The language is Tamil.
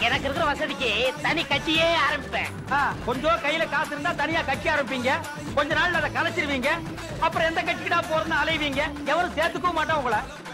எனக்கு இருக்கிற வசதிக்கு தனி கட்சியே ஆரம்பிப்பேன். கொஞ்சம் கையில காசு இருந்தா தனியா கட்சி ஆரம்பிப்பீங்க. கொஞ்ச நாள்ல அதை கலைச்சிருவீங்க. அப்புறம் எந்த கட்சிக்கிட்டா போறதுன்னு அலைவீங்க. எவரும் சேர்த்துக்கவும் மாட்டோம் உங்களை.